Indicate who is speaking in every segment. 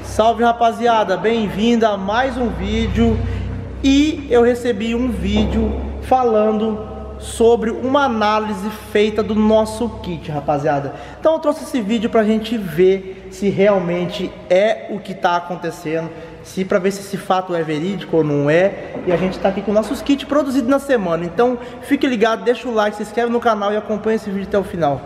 Speaker 1: Salve, rapaziada, bem-vindo a mais um vídeo. E eu recebi um vídeo falando sobre uma análise feita do nosso kit, rapaziada. Então eu trouxe esse vídeo pra gente ver se realmente é o que tá acontecendo, se para ver se esse fato é verídico ou não é. E a gente tá aqui com nossos kits produzidos na semana. Então fique ligado, deixa o like, se inscreve no canal e acompanha esse vídeo até o final.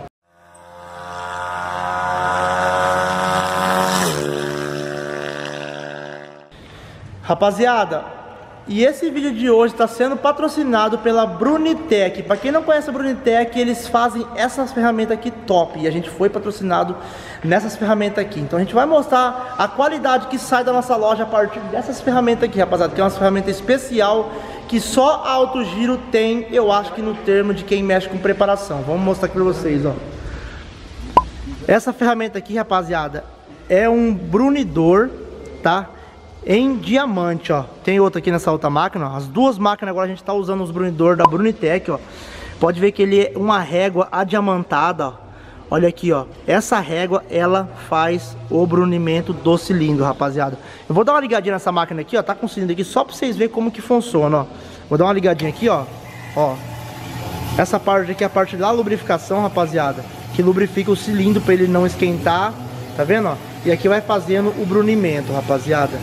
Speaker 1: Rapaziada, e esse vídeo de hoje está sendo patrocinado pela Brunitec. Para quem não conhece a Brunitec, eles fazem essas ferramentas aqui top. E a gente foi patrocinado nessas ferramentas aqui. Então a gente vai mostrar a qualidade que sai da nossa loja a partir dessas ferramentas aqui, rapaziada. Que é uma ferramenta especial que só a Alto Giro tem, eu acho que no termo de quem mexe com preparação. Vamos mostrar aqui para vocês, ó. Essa ferramenta aqui, rapaziada, é um brunidor, tá? Em diamante, ó. Tem outra aqui nessa outra máquina, ó. As duas máquinas agora a gente tá usando os brunidor da Brunitec, ó. Pode ver que ele é uma régua adiamantada, ó. Olha aqui, ó. Essa régua, ela faz o brunimento do cilindro, rapaziada. Eu vou dar uma ligadinha nessa máquina aqui, ó. Tá com o cilindro aqui só pra vocês verem como que funciona, ó. Vou dar uma ligadinha aqui, ó. Ó. Essa parte aqui é a parte da lubrificação, rapaziada, que lubrifica o cilindro pra ele não esquentar. Tá vendo, ó? E aqui vai fazendo o brunimento, rapaziada.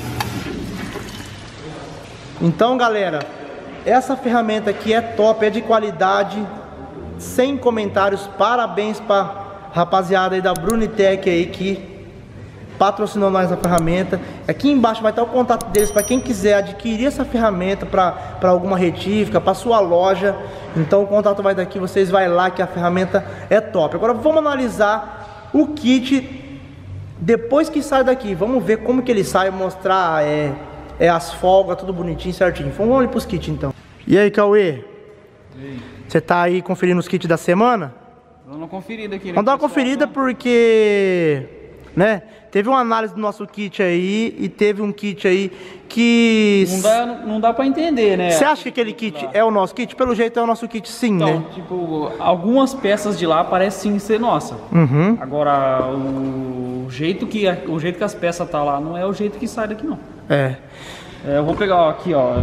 Speaker 1: Então, galera, essa ferramenta aqui é top, é de qualidade, sem comentários. Parabéns pra rapaziada aí da Brunitec aí que patrocinou nós a ferramenta. Aqui embaixo vai estar o contato deles para quem quiser adquirir essa ferramenta para alguma retífica, para sua loja. Então o contato vai daqui, vocês vai lá que a ferramenta é top. Agora vamos analisar o kit depois que sai daqui. Vamos ver como que ele sai, mostrar as folgas, tudo bonitinho, certinho. Vamos ali pros kits então. E aí, Cauê? Você tá aí conferindo os kits da semana?
Speaker 2: Dando uma conferida aqui, né?
Speaker 1: Vamos dar uma conferida porque, né, teve uma análise do nosso kit aí e teve um kit aí que...
Speaker 2: Não dá pra entender, né?
Speaker 1: Você acha que aquele kit é o nosso kit? Pelo jeito é o nosso kit, sim,
Speaker 2: então,
Speaker 1: né?
Speaker 2: Tipo, algumas peças de lá parecem sim ser nossa.
Speaker 1: Uhum.
Speaker 2: Agora, o jeito que as peças tá lá não é o jeito que sai daqui, não. Eu vou pegar aqui, ó.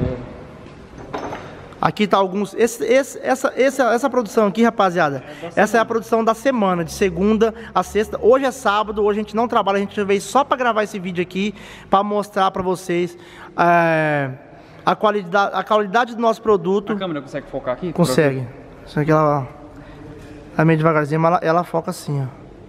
Speaker 1: Aqui tá alguns... Essa produção aqui, rapaziada, essa é a produção da semana, de segunda a sexta. Hoje é sábado, hoje a gente não trabalha, a gente veio só pra gravar esse vídeo aqui, pra mostrar pra vocês a qualidade do nosso produto.
Speaker 2: A câmera consegue focar aqui?
Speaker 1: Consegue. Isso aqui ela meio devagarzinho, mas ela foca assim,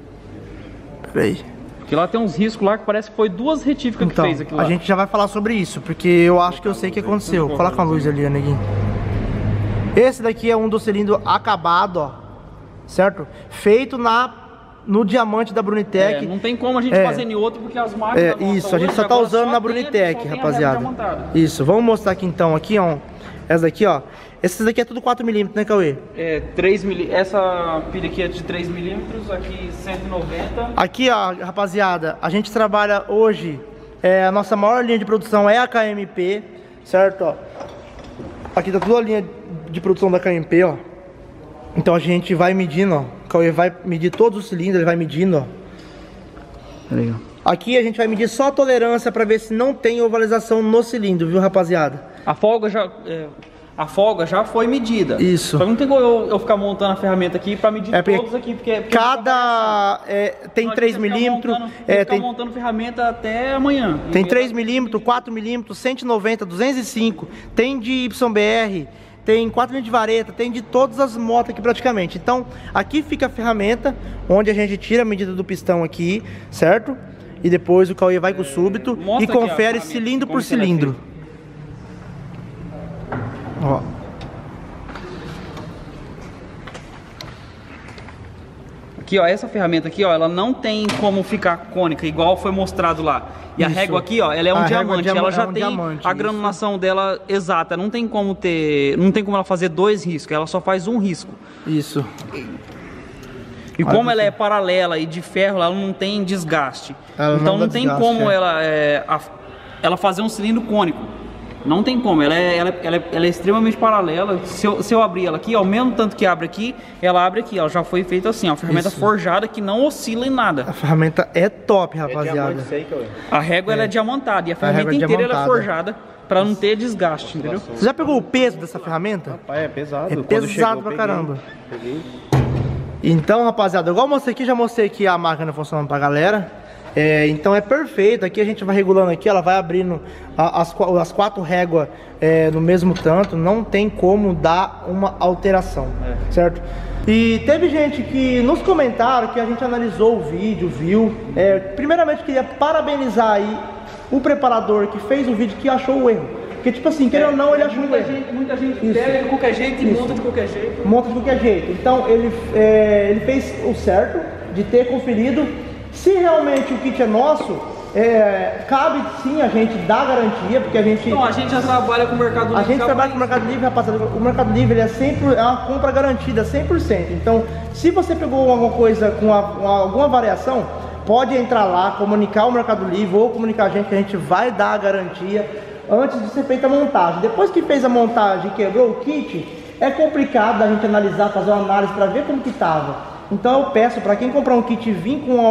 Speaker 1: ó. Pera aí.
Speaker 2: Porque lá tem uns riscos lá que parece que foi duas retíficas
Speaker 1: então,
Speaker 2: que fez aqui lá.
Speaker 1: A gente já vai falar sobre isso, porque eu acho que eu sei o que aconteceu. Coloca a luz ali, ó, neguinho. Esse daqui é um do cilindro acabado, ó. Certo? Feito no diamante da Brunitec.
Speaker 2: Não tem como a gente fazer em outro, porque as máquinas...
Speaker 1: Isso, a gente só tá usando na Brunitec, rapaziada. Isso, vamos mostrar aqui então, aqui, ó. Essa daqui, ó. Esses daqui é tudo 4mm, né, Cauê?
Speaker 2: 3mm. Essa pilha aqui é de 3mm, aqui 190.
Speaker 1: Aqui, ó, rapaziada, a gente trabalha hoje, a nossa maior linha de produção é a KMP, certo? Ó. Aqui tá toda a linha de produção da KMP, ó. Então a gente vai medindo, ó. O Cauê vai medir todos os cilindros, ele vai medindo, ó. Peraí, ó. Aqui a gente vai medir só a tolerância para ver se não tem ovalização no cilindro, viu, rapaziada?
Speaker 2: A folga já foi medida.
Speaker 1: Isso.
Speaker 2: Só não tem como eu ficar montando a ferramenta aqui para medir todos aqui, porque
Speaker 1: cada tem 3mm,
Speaker 2: tem montando ferramenta até amanhã.
Speaker 1: Tem 3mm, 4mm, 190, 205, tem de YBR, tem 4mm de vareta, tem de todas as motos aqui praticamente. Então, aqui fica a ferramenta onde a gente tira a medida do pistão aqui, certo? E depois o Cauê vai com o súbito e confere cilindro por cilindro. Ó.
Speaker 2: Aqui, ó, essa ferramenta aqui, ó, ela não tem como ficar cônica, igual foi mostrado lá. E
Speaker 1: Isso.
Speaker 2: A régua aqui, ó, ela é um diamante, ela já tem
Speaker 1: diamante,
Speaker 2: a granulação dela exata. Não tem como ela fazer dois riscos, ela só faz um risco.
Speaker 1: Isso.
Speaker 2: E como ela é paralela e de ferro, ela não tem desgaste. Então não tem como ela fazer um cilindro cônico. Não tem como, ela é extremamente paralela. Se eu abrir ela aqui, ao mesmo tanto que abre aqui, ela abre aqui. Ela já foi feita assim, ó, uma ferramenta forjada que não oscila em nada.
Speaker 1: A ferramenta é top, rapaziada.
Speaker 2: A régua ela é diamantada e a ferramenta inteira ela é forjada para não ter desgaste, entendeu?
Speaker 1: Você já pegou o peso dessa ferramenta?
Speaker 3: Rapaz, é pesado.
Speaker 1: É pesado pra caramba.
Speaker 3: Peguei.
Speaker 1: Então, rapaziada, igual eu mostrei aqui, já mostrei aqui a máquina funcionando pra galera. Então é perfeito, aqui a gente vai regulando aqui, ela vai abrindo as 4 réguas no mesmo tanto, não tem como dar uma alteração, certo? E teve gente que nos comentaram que a gente analisou o vídeo, viu. Primeiramente queria parabenizar aí o preparador que fez o vídeo, que achou o erro. Porque tipo assim, querendo ou não, ele achou o erro.
Speaker 2: Muita gente pega de qualquer jeito e monta de qualquer jeito.
Speaker 1: Monta de qualquer jeito. Então ele fez o certo de ter conferido. Se realmente o kit é nosso, cabe sim a gente dar garantia, porque a gente...
Speaker 2: Não, a gente já trabalha com o Mercado Livre.
Speaker 1: A gente trabalha com o Mercado Livre, rapaziada. O Mercado Livre ele é uma compra garantida, 100%. Então, se você pegou alguma coisa com alguma variação, pode entrar lá, comunicar o Mercado Livre ou comunicar a gente, que a gente vai dar a garantia antes de ser feita a montagem. Depois que fez a montagem e quebrou o kit, é complicado a gente analisar, fazer uma análise para ver como que estava. Então eu peço para quem comprar um kit e vir com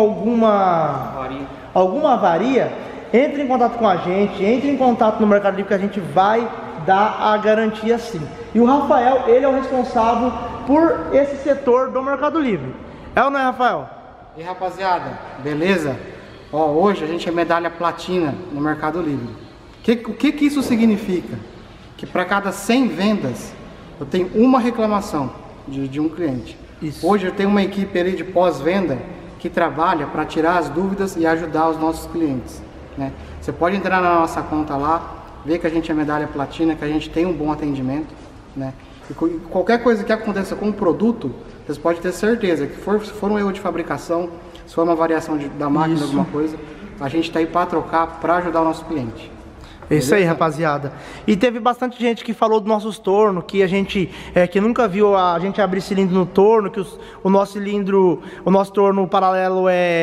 Speaker 1: alguma avaria, entre em contato com a gente, entre em contato no Mercado Livre, que a gente vai dar a garantia sim. E o Rafael, ele é o responsável por esse setor do Mercado Livre. É ou não é, Rafael?
Speaker 4: E rapaziada, beleza? Ó, hoje a gente é medalha platina no Mercado Livre. O que isso significa? Que para cada 100 vendas, eu tenho uma reclamação de um cliente. Isso. Hoje eu tenho uma equipe ali de pós-venda que trabalha para tirar as dúvidas e ajudar os nossos clientes, né? Você pode entrar na nossa conta lá, ver que a gente é medalha platina, que a gente tem um bom atendimento, né? E qualquer coisa que aconteça com o produto, vocês podem ter certeza que se for um erro de fabricação, se for uma variação da máquina, alguma coisa, a gente está aí para trocar, para ajudar o nosso cliente.
Speaker 1: É isso aí, rapaziada. E teve bastante gente que falou dos nossos tornos, que a gente que nunca viu a gente abrir cilindro no torno, que o nosso torno paralelo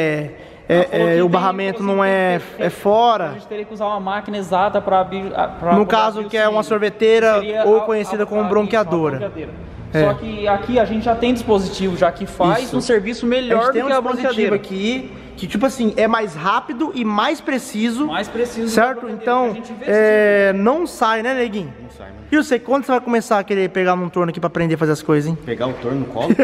Speaker 1: o barramento não é fora.
Speaker 2: A gente teria que usar uma máquina exata para abrir.
Speaker 1: No caso, que é uma sorveteira ou conhecida como bronqueadora.
Speaker 2: Só que aqui a gente já tem dispositivo, já que faz um serviço melhor do que a bronqueadeira.
Speaker 1: Aqui que tipo assim, é mais rápido e mais preciso.
Speaker 2: Mais preciso.
Speaker 1: Certo? Então, não sai, né, neguinho? Não sai, né? E você, quando você vai começar a querer pegar um torno aqui pra aprender a fazer as coisas, hein?
Speaker 3: Pegar o torno no colo?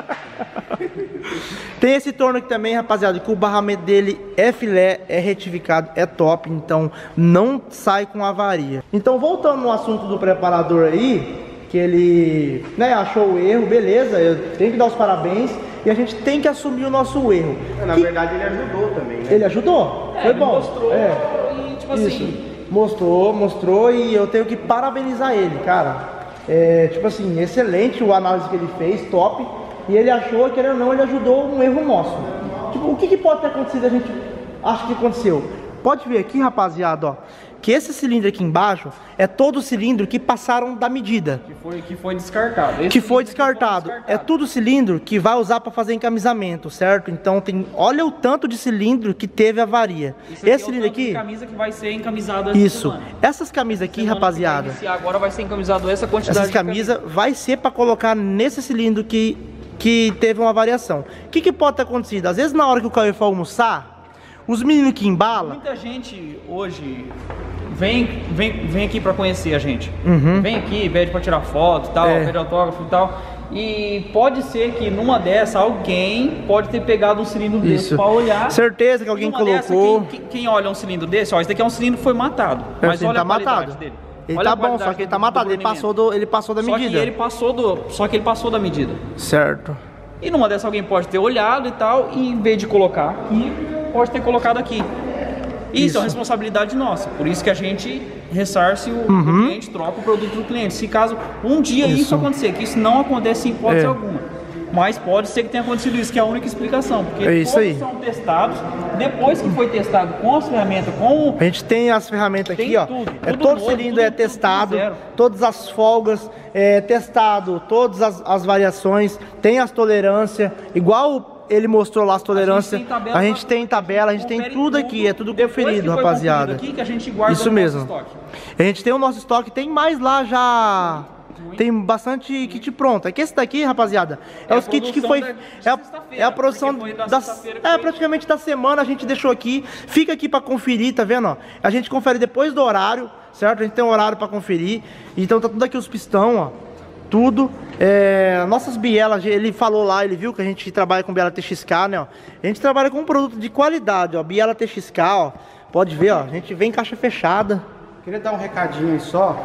Speaker 1: Tem esse torno aqui também, rapaziada, que o barramento dele é filé, é retificado, é top, então não sai com avaria. Então, voltando no assunto do preparador aí, que ele achou o erro, beleza, eu tenho que dar os parabéns. E a gente tem que assumir o nosso erro.
Speaker 3: Na verdade ele ajudou também, né?
Speaker 1: Ele ajudou? Foi bom.
Speaker 2: Mostrou e tipo assim...
Speaker 1: Mostrou e eu tenho que parabenizar ele, cara. Tipo assim, excelente a análise que ele fez, top. E ele achou, querendo ou não, ele ajudou um erro nosso. Tipo, o que pode ter acontecido, a gente acha que aconteceu? Pode ver aqui, rapaziada, ó, que esse cilindro aqui embaixo é todo o cilindro que passaram da medida.
Speaker 2: Que foi descartado.
Speaker 1: Que foi descartado. É tudo cilindro que vai usar para fazer encamisamento, certo? Então olha o tanto de cilindro que teve avaria. Esse cilindro aqui...
Speaker 2: camisa que vai ser encamisado
Speaker 1: isso. Essas camisas aqui, rapaziada...
Speaker 2: Agora vai ser encamisado essa quantidade
Speaker 1: de camisa. Vai ser para colocar nesse cilindro que teve uma variação. O que pode ter acontecido? Às vezes na hora que o Cauê for almoçar, os meninos que embalam...
Speaker 2: Muita gente hoje vem aqui para conhecer a gente. Vem aqui, pede para tirar foto e tal, pede autógrafo e tal. E pode ser que numa dessa alguém pode ter pegado um cilindro desse para olhar.
Speaker 1: Certeza que alguém colocou.
Speaker 2: Quem olha um cilindro desse, ó, esse daqui é um cilindro que foi matado. Mas olha
Speaker 1: a qualidade dele. Ele tá bom, só que ele tá matado, ele passou da medida.
Speaker 2: Só que ele passou da medida.
Speaker 1: Certo.
Speaker 2: E numa dessa alguém pode ter olhado e tal, e em vez de colocar aqui, pode ter colocado aqui. Isso é uma responsabilidade nossa. Por isso que a gente ressarce o cliente, troca o produto do cliente. Se caso um dia isso acontecer, que isso não acontece em hipótese alguma. Mas pode ser que tenha acontecido isso, que é a única explicação. Porque todos são testados. Depois que foi testado com as ferramentas,
Speaker 1: a gente tem as ferramentas aqui, ó. Todo cilindro é testado, todas as folgas, testado, todas as variações, tem as tolerâncias, igual ele mostrou lá as tolerâncias.
Speaker 2: tabela,
Speaker 1: A gente tem tabela, a gente tem
Speaker 2: confere
Speaker 1: tudo aqui, é tudo
Speaker 2: Depois
Speaker 1: conferido,
Speaker 2: que foi
Speaker 1: rapaziada.
Speaker 2: conferido aqui, que a gente guarda
Speaker 1: Isso
Speaker 2: no
Speaker 1: mesmo.
Speaker 2: nosso estoque.
Speaker 1: A gente tem o nosso estoque, tem mais lá já. Tem bastante kit pronto. É que esse daqui, rapaziada, é os kits que foi. É a produção praticamente da semana. A gente deixou aqui. Fica aqui pra conferir, tá vendo? Ó? A gente confere depois do horário, certo? A gente tem um horário pra conferir. Então tá tudo aqui os pistão, ó. Tudo. Nossas bielas, ele falou lá, ele viu que a gente trabalha com biela TXK, né? Ó. A gente trabalha com um produto de qualidade, ó. Biela TXK, ó. Pode ver, ó. A gente vem em caixa fechada.
Speaker 4: Queria dar um recadinho aí só.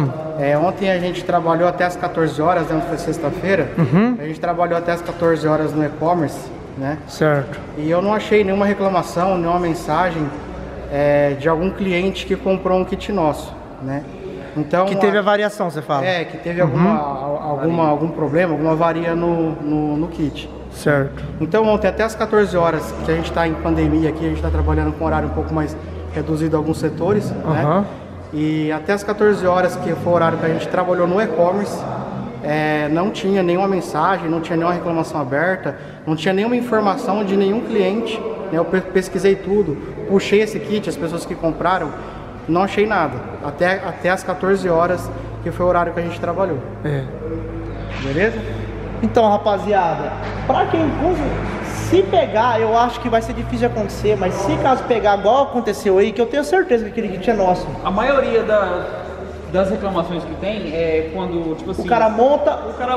Speaker 4: Ontem a gente trabalhou até as 14 horas, né? Foi sexta-feira. A gente trabalhou até as 14 horas no e-commerce, né?
Speaker 1: Certo.
Speaker 4: E eu não achei nenhuma reclamação, nenhuma mensagem de algum cliente que comprou um kit nosso, né? Então,
Speaker 1: Que teve a variação, você fala?
Speaker 4: que teve algum problema, alguma avaria no kit.
Speaker 1: Certo.
Speaker 4: Então ontem até as 14 horas, que a gente está em pandemia aqui, a gente está trabalhando com horário um pouco mais reduzido em alguns setores, né? E até as 14 horas, que foi o horário que a gente trabalhou no e-commerce, não tinha nenhuma mensagem, não tinha nenhuma reclamação aberta, não tinha nenhuma informação de nenhum cliente, né? Eu pesquisei tudo, puxei esse kit, as pessoas que compraram, não achei nada, até as 14 horas, que foi o horário que a gente trabalhou. Beleza?
Speaker 1: Então, rapaziada, pra quem se pegar, eu acho que vai ser difícil de acontecer, mas se caso pegar igual aconteceu aí, que eu tenho certeza que aquele kit é nosso.
Speaker 2: A maioria das reclamações que tem é quando, tipo assim...
Speaker 1: O cara monta,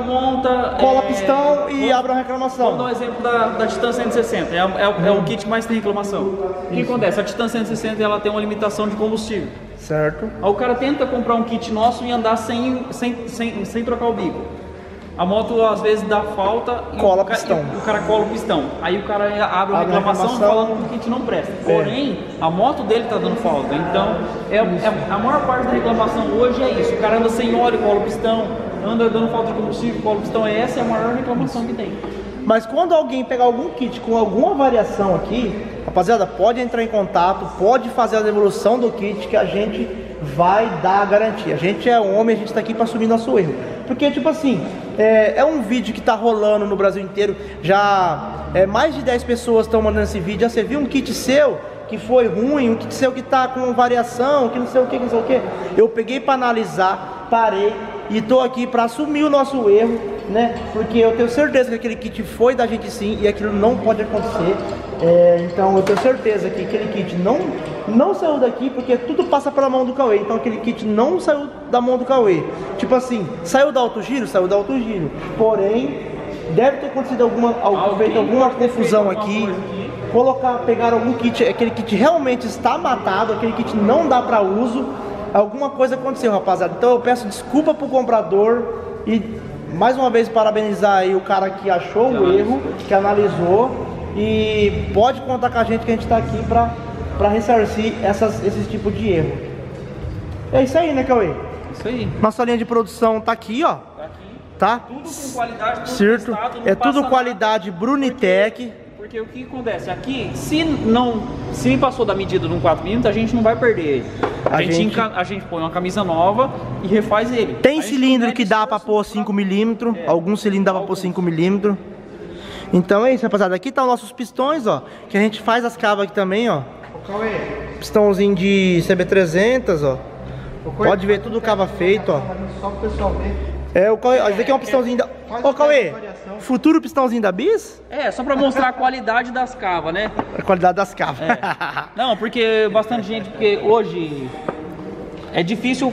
Speaker 2: cola
Speaker 1: pistão e abre uma reclamação.
Speaker 2: Vamos dar um exemplo da Titan 160, é o kit mais tem reclamação. O que acontece? A Titan 160 ela tem uma limitação de combustível.
Speaker 1: Certo.
Speaker 2: Aí o cara tenta comprar um kit nosso e andar sem trocar o bico. A moto às vezes dá falta e
Speaker 1: cola pistão.
Speaker 2: O cara cola o pistão. Aí o cara abre uma reclamação falando que o kit não presta. Porém, a moto dele tá dando falta. Então, a maior parte da reclamação hoje é isso. O cara anda sem óleo, cola o pistão, anda dando falta de combustível, cola o pistão. Essa é a maior reclamação que tem.
Speaker 1: Mas quando alguém pegar algum kit com alguma variação aqui, rapaziada, pode entrar em contato, pode fazer a devolução do kit que a gente vai dar a garantia. A gente é homem, a gente tá aqui para assumir nosso erro. Porque, tipo assim, é um vídeo que tá rolando no Brasil inteiro, já mais de 10 pessoas estão mandando esse vídeo. Já você viu um kit seu que foi ruim, um kit seu que tá com variação, que não sei o que, não sei o que. Eu peguei para analisar, parei e tô aqui para assumir o nosso erro, né? Porque eu tenho certeza que aquele kit foi da gente sim e aquilo não pode acontecer. Então eu tenho certeza que aquele kit não saiu daqui, porque tudo passa pela mão do Cauê. Então aquele kit não saiu da mão do Cauê. Tipo assim, saiu da Alto Giro? Saiu da Alto Giro. Porém, deve ter acontecido feito alguma confusão aqui. Pegaram algum kit, aquele kit realmente está matado, aquele kit não dá para uso. Alguma coisa aconteceu, rapaziada. Então eu peço desculpa pro comprador e mais uma vez parabenizar aí o cara que achou o erro, que analisou, e pode contar com a gente que a gente tá aqui para ressarcir esse tipo de erro. É isso aí, né, Cauê?
Speaker 2: Isso aí.
Speaker 1: Nossa linha de produção tá aqui, ó.
Speaker 2: Tá aqui.
Speaker 1: Tá?
Speaker 2: Tudo com qualidade, tudo
Speaker 1: certo.
Speaker 2: testado, não
Speaker 1: É tudo
Speaker 2: passa
Speaker 1: qualidade
Speaker 2: nada.
Speaker 1: Brunitec.
Speaker 2: Porque o que acontece? Aqui, se passou da medida de um 4mm, a gente não vai perder ele. A gente põe uma camisa nova e refaz ele.
Speaker 1: Tem cilindro que dá pra pôr 5mm, alguns cilindros dá pra pôr 5mm. Então é isso, rapaziada. Aqui tá os nossos pistões, ó, que a gente faz as cavas aqui também, ó. Pistãozinho de CB300, ó. Pode ver tudo cava feito, ó.
Speaker 4: Só pro pessoal ver.
Speaker 1: Esse aqui é um pistãozinho da... Ô, Cauê, futuro pistãozinho da Bis?
Speaker 2: Só pra mostrar a qualidade das cavas, né?
Speaker 1: A qualidade das cavas.
Speaker 2: Não, porque bastante gente, porque hoje é difícil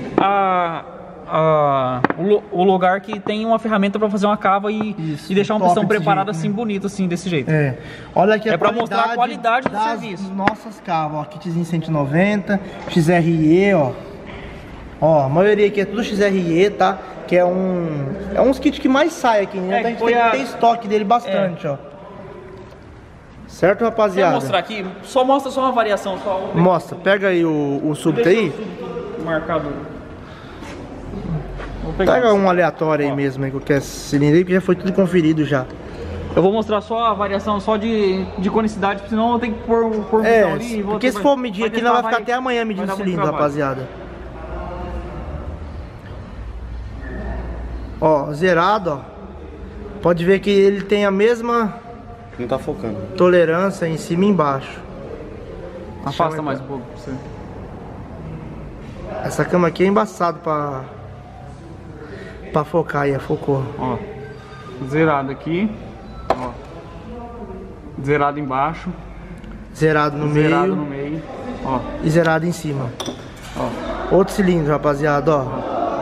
Speaker 2: o lugar que tem uma ferramenta pra fazer uma cava e deixar um pistão preparado assim, bonito, assim, desse jeito.
Speaker 1: Olha aqui
Speaker 2: pra mostrar a qualidade do serviço.
Speaker 1: Nossas cavas, ó, kitzinho 190, XRE, ó. Ó, a maioria aqui é tudo XRE, tá? Que é uns kits que mais sai aqui, né? A gente tem estoque dele bastante, ó. Certo, rapaziada?
Speaker 2: Quer mostrar aqui? Mostra só uma variação.
Speaker 1: Mostra, pega aí o súbito aí.
Speaker 2: Marcado.
Speaker 1: Pega um aleatório aí mesmo, aí, qualquer cilindro aí, que já foi tudo conferido já.
Speaker 2: Eu vou mostrar só a variação só de conicidade, senão eu tenho que pôr um ali.
Speaker 1: Porque se for medir aqui, não vai ficar até amanhã medindo o cilindro, rapaziada. Ó, zerado, ó. Pode ver que ele tem a mesma
Speaker 3: Não tá focando.
Speaker 1: Tolerância em cima e embaixo.
Speaker 2: Afasta mais um pouco pra você.
Speaker 1: Essa cama aqui é embaçado pra focar aí, focou.
Speaker 2: Ó, zerado aqui, ó, zerado embaixo,
Speaker 1: Zerado no
Speaker 2: zerado no
Speaker 1: meio
Speaker 2: meio, ó,
Speaker 1: e zerado em cima.
Speaker 2: ó,
Speaker 1: Outro cilindro, rapaziada, ó.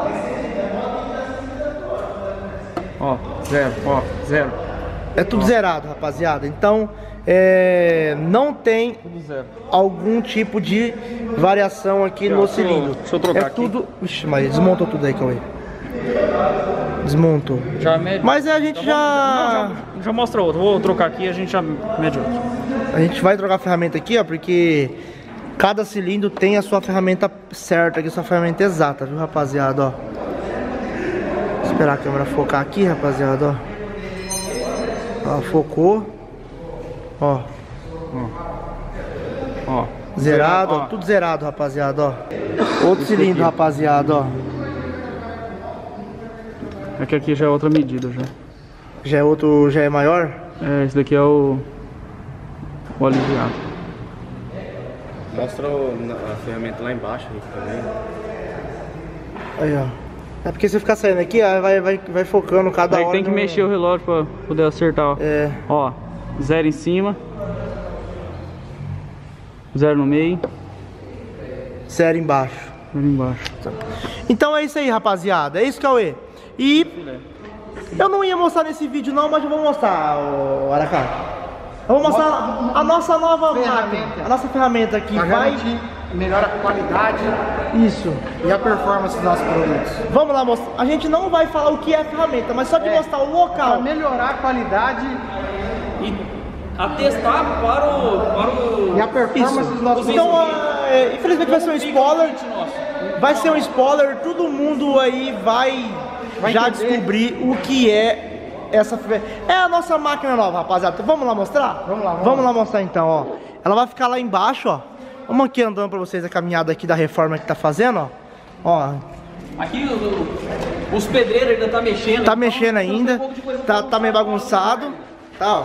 Speaker 2: ó, zero,
Speaker 1: É tudo zerado, rapaziada. Então, não tem
Speaker 2: tudo zero.
Speaker 1: algum tipo de variação aqui no cilindro.
Speaker 2: deixa eu trocar
Speaker 1: é
Speaker 2: aqui.
Speaker 1: tudo... Ixi, mas desmontou tudo aí, Cauê. Desmontou.
Speaker 2: Já mede.
Speaker 1: Mas a gente
Speaker 2: Já mostra outro, vou trocar aqui e a gente já mede outro.
Speaker 1: A gente vai trocar a ferramenta aqui, ó, porque cada cilindro tem a sua ferramenta certa aqui, a sua ferramenta exata, viu, rapaziada, ó. Vou esperar a câmera focar aqui, rapaziada, ó. Ó, focou. Ó.
Speaker 2: Ó,
Speaker 1: Zerado, ó,
Speaker 2: ó.
Speaker 1: tudo zerado, rapaziada, ó. Outro cilindro, rapaziada, ó.
Speaker 2: É que aqui já é outra medida já.
Speaker 1: Já é outro, já é maior?
Speaker 2: É, esse daqui é o aliviado.
Speaker 3: Mostra a ferramenta lá embaixo aí também.
Speaker 1: Aí, ó. É porque se ficar saindo aqui, aí vai focando cada
Speaker 2: Aí
Speaker 1: hora.
Speaker 2: tem que mexer o relógio pra poder acertar, ó.
Speaker 1: É.
Speaker 2: Ó, zero em cima, zero no meio,
Speaker 1: Zero embaixo.
Speaker 2: zero embaixo.
Speaker 1: Então é isso aí, rapaziada. É isso, Cauê. E eu não ia mostrar nesse vídeo não, mas eu vou mostrar, ô Aracá. Eu vou mostrar a nossa nova máquina, a nossa ferramenta aqui.
Speaker 4: Pra
Speaker 1: Vai...
Speaker 4: garantir, melhora a qualidade
Speaker 1: Isso.
Speaker 4: e a performance dos nossos produtos.
Speaker 1: Vamos lá mostrar. A gente não vai falar o que é a ferramenta, mas só de mostrar o local.
Speaker 4: Para melhorar a qualidade
Speaker 2: E atestar para o
Speaker 4: e a performance
Speaker 1: Isso.
Speaker 4: dos nossos
Speaker 1: Então,
Speaker 4: produtos.
Speaker 1: infelizmente vai ser um spoiler. Vai ser um spoiler. Todo mundo aí vai já
Speaker 4: entender.
Speaker 1: descobrir o que é essa ferramenta. É a nossa máquina nova, rapaziada. Então, vamos lá mostrar?
Speaker 4: Vamos lá.
Speaker 1: Mostrar então, ó. Ela vai ficar lá embaixo, ó. Vamos aqui andando pra vocês a caminhada aqui da reforma que tá fazendo, ó. Ó,
Speaker 2: Aqui os pedreiros ainda tá mexendo.
Speaker 1: tá
Speaker 2: então,
Speaker 1: mexendo
Speaker 2: tem
Speaker 1: ainda.
Speaker 2: um pouco de coisa
Speaker 1: Tá meio bagunçado. Tá,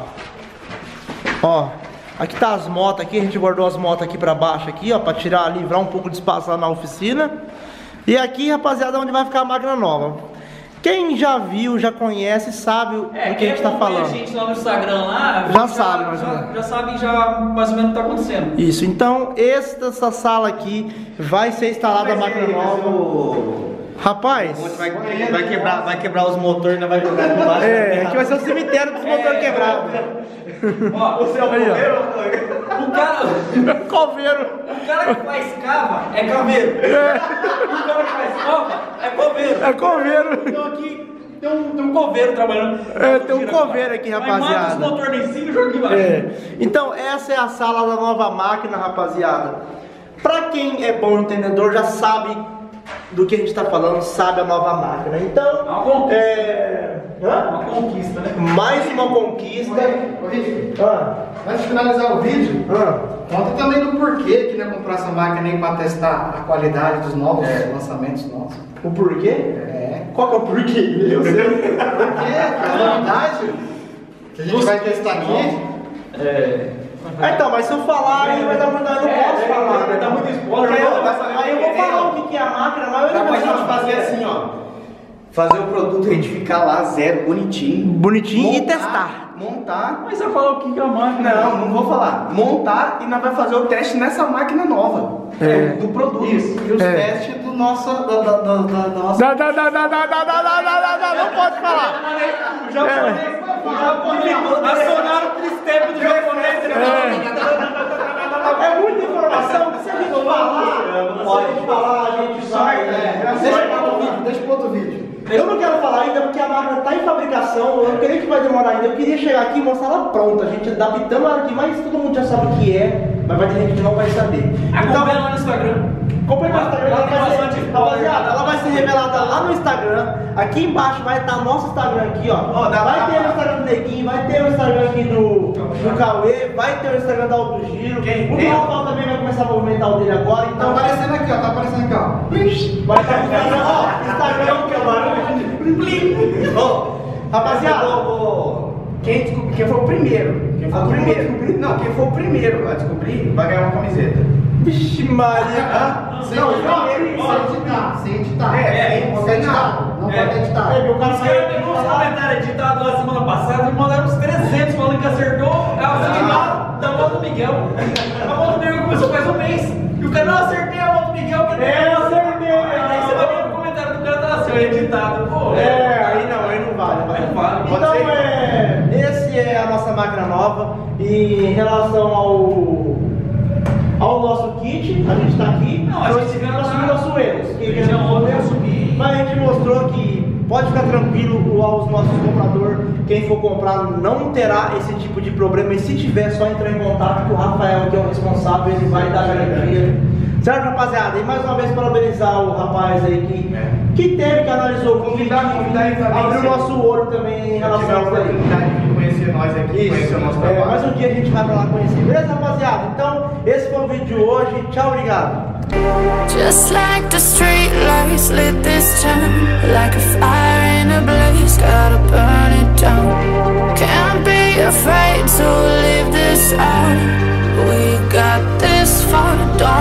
Speaker 1: ó. Aqui tá as motos aqui, a gente guardou as motos aqui pra baixo aqui, ó, pra tirar, livrar um pouco de espaço lá na oficina. E aqui, rapaziada, onde vai ficar a máquina nova. Quem já viu, já conhece, sabe do que a gente tá falando.
Speaker 2: A gente lá no Instagram lá,
Speaker 1: Já sabe, mais ou menos.
Speaker 2: já sabe já mais ou menos o que tá acontecendo.
Speaker 1: Isso, então essa sala aqui vai ser instalada a máquina nova. Rapaz,
Speaker 3: Vai quebrar os motores, não vai jogar embaixo.
Speaker 1: aqui vai ser o cemitério dos motores quebrados.
Speaker 2: Ó, o seu
Speaker 1: Aí,
Speaker 2: o cara,
Speaker 1: Coveiro.
Speaker 2: o cara que faz cava é caveiro. O cara que faz cava é coveiro.
Speaker 1: É coveiro.
Speaker 2: Então aqui tem um coveiro trabalhando.
Speaker 1: Tem um coveiro aqui, rapaziada.
Speaker 2: Mas mata os motores lá em cima e joga aqui embaixo.
Speaker 1: Então essa é a sala da nova máquina, rapaziada. Pra quem é bom entendedor já sabe do que a gente tá falando, sabe a nova máquina. Então,
Speaker 2: Uma conquista.
Speaker 1: Hã?
Speaker 2: Uma conquista, né?
Speaker 1: Mais uma conquista.
Speaker 4: Ô, Rick,
Speaker 1: Ah,
Speaker 4: antes de finalizar o vídeo,
Speaker 1: ah.
Speaker 4: conta também do porquê que não comprar essa máquina aí para testar a qualidade dos novos lançamentos nossos.
Speaker 1: O porquê?
Speaker 4: É.
Speaker 1: Qual que é o porquê? Meu Deus.
Speaker 4: Porque a novidade que a gente vai testar aqui.
Speaker 1: Então, mas se eu falar aí vai dar muito. Eu não posso falar.
Speaker 2: vai dar muito spoiler,
Speaker 1: Porque
Speaker 2: não vai saber
Speaker 1: aí eu vou falar o que é a máquina, mas eu
Speaker 3: Dá
Speaker 1: não
Speaker 3: pra
Speaker 1: vou
Speaker 3: gente fazer assim, ó. Fazer o produto, a gente ficar lá zero, bonitinho.
Speaker 1: Bonitinho e testar.
Speaker 3: Montar.
Speaker 2: Mas você vai falar o que é a máquina?
Speaker 3: Não vou falar. Montar e nós vamos fazer o teste nessa máquina nova. Do produto.
Speaker 4: Isso. E os testes do nosso, da nossa.
Speaker 1: Não pode falar.
Speaker 2: O japonês, acionaram o tristep do japonês.
Speaker 1: É muita informação que se a gente falar, a gente sai.
Speaker 4: Deixa pro outro vídeo.
Speaker 1: Eu não quero falar ainda porque a máquina está em fabricação, eu não creio que vai demorar ainda. Eu queria chegar aqui e mostrar ela pronta, a gente adaptando ela aqui, mas todo mundo já sabe o que é, mas vai ter gente que não vai saber.
Speaker 2: Acompanha lá no Instagram.
Speaker 1: Acompanha no Instagram,
Speaker 2: Lá tem bastante
Speaker 1: rapaziada, ela vai ser revelada lá no Instagram. Aqui embaixo vai estar nosso Instagram aqui, ó. Vai ter o Instagram do Neguinho, vai ter o Instagram aqui do Cauê, vai ter o Instagram da Alto Giro. O Rafael também vai começar a movimentar o dele agora,
Speaker 4: Tá
Speaker 1: então vai
Speaker 4: aparecendo aqui, ó. Tá aparecendo aqui, ó.
Speaker 1: vai estar no Instagram, ó. Instagram que é o barulho. Ó, rapaziada,
Speaker 3: Quem for o primeiro. Quem for o primeiro. Não, quem for o primeiro a descobrir vai ganhar uma camiseta.
Speaker 1: Vixe Maria.
Speaker 4: Sem editar.
Speaker 3: Sem editar.
Speaker 4: Não pode editar.
Speaker 1: O cara
Speaker 2: Os caras pegou os comentários editados lá semana passada e mandaram uns 300 falando que acertou a final da mão do Miguel. A mão do Miguel começou faz um mês. E o cara não acertei a mão do Miguel. Que
Speaker 1: eu acertei.
Speaker 2: Aí você vai ver o comentário do cara tá assim, editado. Pô,
Speaker 1: aí não vale.
Speaker 2: Não vale.
Speaker 1: Então esse é a nossa máquina nova. E em relação ao nosso kit, a gente tá aqui.
Speaker 2: Não, a gente
Speaker 1: nós subimos nosso erros.
Speaker 2: subir.
Speaker 1: Mas a gente mostrou que pode ficar tranquilo aos nossos compradores. Quem for comprar não terá esse tipo de problema. E se tiver, só entrar em contato com o Rafael, que é o responsável, ele vai dar garantia. Certo, rapaziada? E mais uma vez parabenizar o rapaz aí que teve, que analisou,
Speaker 3: Convidar
Speaker 1: abriu o nosso olho também em relação a
Speaker 3: a oportunidade de conhecer nós aqui, conhecer o nosso trabalho.
Speaker 1: mais um dia a gente vai pra lá conhecer. Beleza, rapaziada? Então, esse foi o vídeo de hoje. Tchau, obrigado.
Speaker 5: Just like the street lights lit this town, like a fire in a blaze, gotta burn it down. Can't be afraid to leave this out. We got this far, don't